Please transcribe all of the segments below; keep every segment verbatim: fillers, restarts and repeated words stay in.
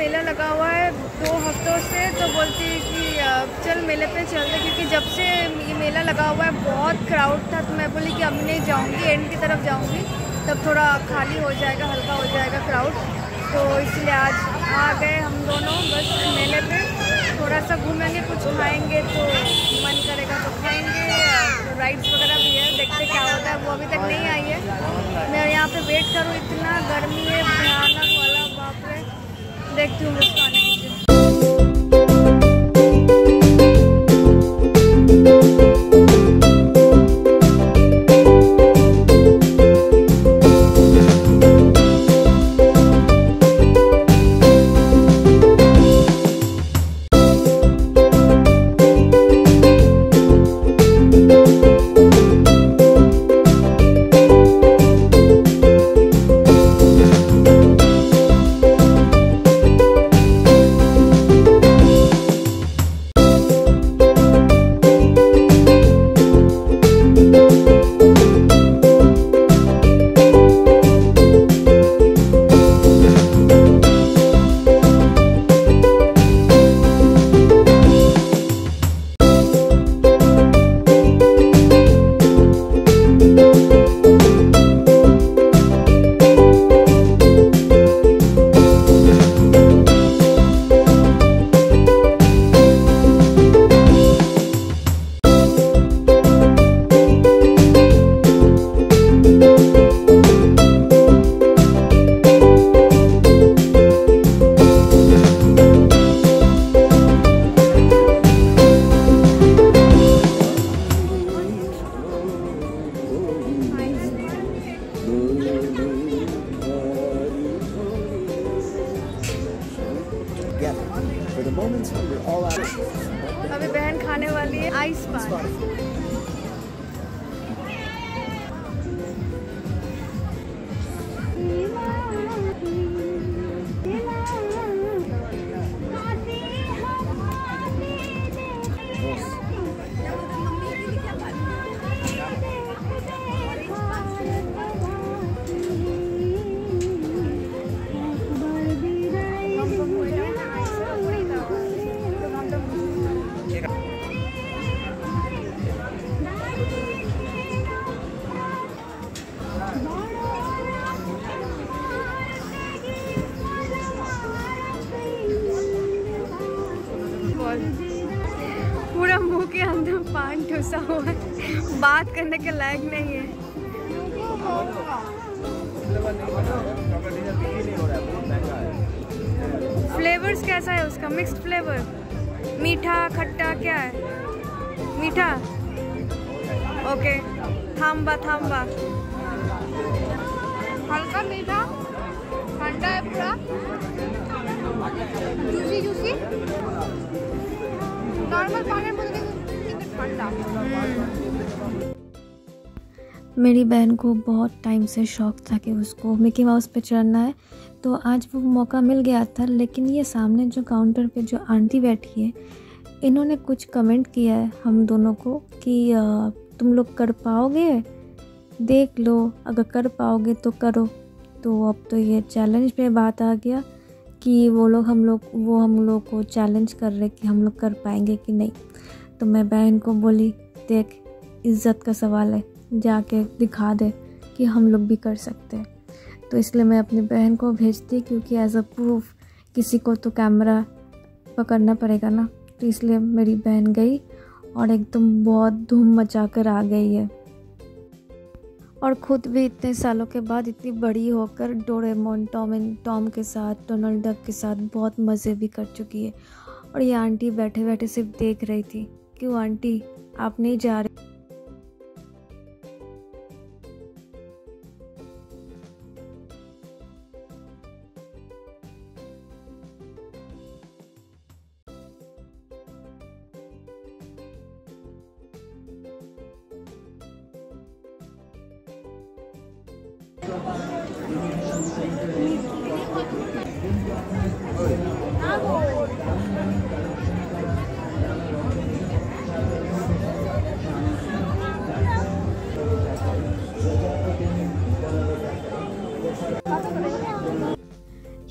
मेला लगा हुआ है दो हफ्तों से, तो बोलती है कि चल मेले पे चलते, क्योंकि जब से ये मेला लगा हुआ है बहुत क्राउड था। तो मैं बोली कि अब नहीं जाऊंगी, एंड की तरफ जाऊंगी, तब थोड़ा खाली हो जाएगा, हल्का हो जाएगा क्राउड। तो इसलिए आज आ गए हम दोनों बस मेले पे। थोड़ा सा घूमेंगे, कुछ खाएंगे, तो मन करेगा तो खाएंगे। राइड्स वगैरह भी है, देखते क्या होता है। वो अभी तक नहीं आई है, मैं यहाँ पे वेट करूँ। इतना गर्मी है भयानक वाला, बाप रे। देखती हूँ उसको आने के लिए। अभी बहन खाने वाली है आइस पान। पूरा मुंह के अंदर पान ठुसा हुआ है, बात करने के लायक नहीं है। फ्लेवर्स कैसा है उसका? मिक्स्ड फ्लेवर, मीठा खट्टा क्या है? मीठा, ओके। थाम्बा थाम्बा हल्का मीठा, ठंडा है पूरा, जूसी जूसी, नॉर्मल पानी बोलते हैं ठंडा। मेरी बहन को बहुत टाइम से शौक था कि उसको मिकी माउस पे चढ़ना है, तो आज वो मौका मिल गया था। लेकिन ये सामने जो काउंटर पे जो आंटी बैठी है, इन्होंने कुछ कमेंट किया है हम दोनों को कि तुम लोग कर पाओगे, देख लो, अगर कर पाओगे तो करो। तो अब तो ये चैलेंज पे बात आ गया कि वो लोग हम लोग वो हम लोग को चैलेंज कर रहे कि हम लोग कर पाएंगे कि नहीं। तो मैं बहन को बोली, देख इज़्ज़त का सवाल है, जाके दिखा दे कि हम लोग भी कर सकते हैं। तो इसलिए मैं अपनी बहन को भेजती, क्योंकि एज अ प्रूफ किसी को तो कैमरा पकड़ना पड़ेगा ना। तो इसलिए मेरी बहन गई और एकदम बहुत धूम मचा कर आ गई है। और ख़ुद भी इतने सालों के बाद इतनी बड़ी होकर डोरेमोन, टॉम एंड टॉम के साथ, डोनाल्ड डक के साथ बहुत मज़े भी कर चुकी है। और ये आंटी बैठे बैठे सिर्फ देख रही थी। क्यों आंटी, आप नहीं जा रहे?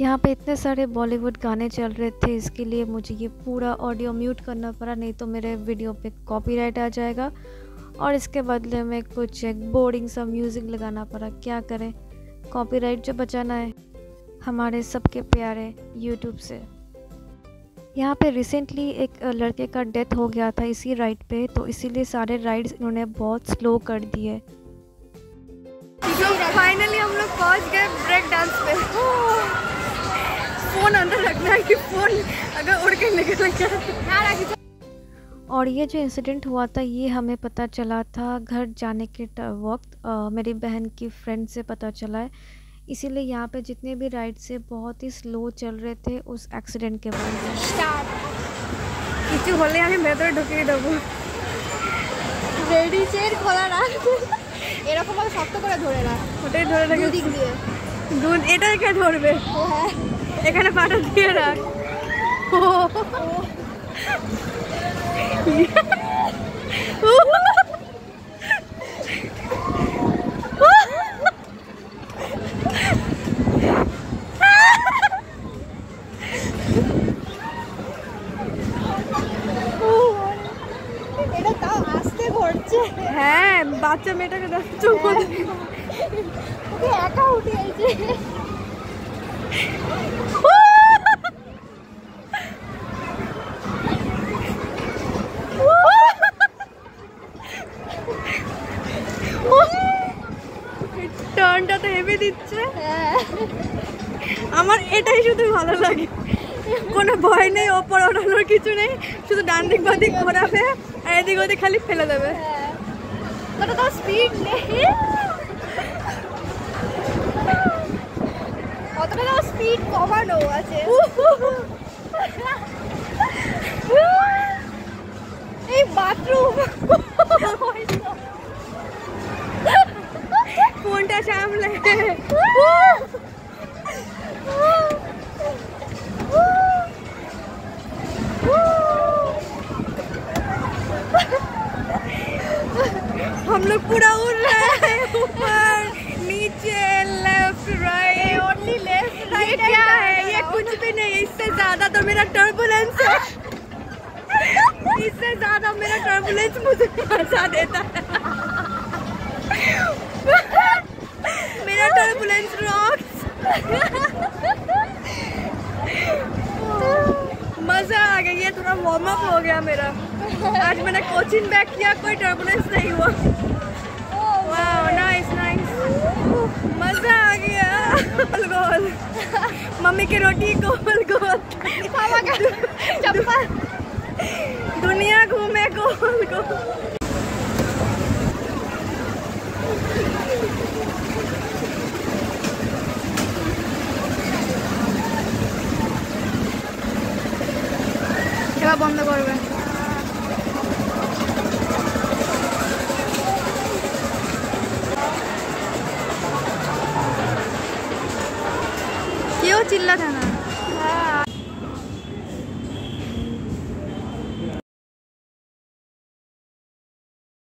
यहाँ पे इतने सारे बॉलीवुड गाने चल रहे थे, इसके लिए मुझे ये पूरा ऑडियो म्यूट करना पड़ा, नहीं तो मेरे वीडियो पे कॉपीराइट आ जाएगा। और इसके बदले में कुछ एक बोरिंग सा म्यूज़िक लगाना पड़ा। क्या करें, कॉपीराइट जो बचाना है हमारे सबके प्यारे यूट्यूब से। यहाँ पे रिसेंटली एक लड़के का डेथ हो गया था इसी राइड पे, तो इसीलिए सारे राइड्स इन्होंने बहुत स्लो कर दिए। फाइनली हम लोग पहुँच गए ब्रेक डांस पे। फ़ोन अंदर रखना है कि फ़ोन अगर उड़ के निकल गया। और ये जो इंसिडेंट हुआ था ये हमें पता चला था घर जाने के वक्त, मेरी बहन की फ्रेंड से पता चला है। इसीलिए यहाँ पे जितने भी राइड से बहुत ही स्लो चल रहे थे उस एक्सीडेंट के बाद। কিছু হলে আমি ভেতরে ঢুকিয়ে দেবো। রেডি চেয়ার খোলা রাখ, এরকম ভাবে শক্ত করে ধরে রাখ। ওটাই ধরে রাখ দুদিক দিয়ে দুধ, এটাই কে ধরবে? হ্যাঁ, এখানে পাটা দিয়ে রাখ। এটা তাও আস্তে ঘুরছে। হ্যাঁ, বাচ্চা মেয়েটাকে দেখছো, ওকে একা উঠে আইছে। টার্নটা তো হেভি দিচ্ছে। আমার এটাই শুধু ভালো লাগে, কোনো ভয় নেই, ওপর ওঠানোর কিছু নেই, শুধু ডান দিক বাঁ দিক ঘোরাবে আর এদিক ওদিক খালি ফেলে দেবে। ওটা তো স্পিড নেই, অতটা তো স্পিড কমানো আছে। এই বাথরুম ফোনটা সামলে। हम लोग पूरा उड़ रहे हैं, ऊपर नीचे, लेफ्ट राइट, ओनली लेफ्ट ये राइट। क्या है? ये कुछ भी नहीं, इससे ज्यादा तो मेरा टर्बुलेंस है। इससे ज्यादा मेरा टर्बुलेंस मुझे मजा देता है। मेरा टर्बुलेंस रॉक्स। मजा आ गया, ये थोड़ा वार्म अप हो गया मेरा। आज मैंने कोचिंग बैक किया, कोई टर्बुलेंस नहीं हुआ। वाह, नाइस नाइस, मजा आ गया। गोल गोल मम्मी की रोटी गोल गोल, पापा का चप्पल, दुनिया घूमे गोल गोल। এবার বন্ধ করবে। কেউ চিল্লাছে না।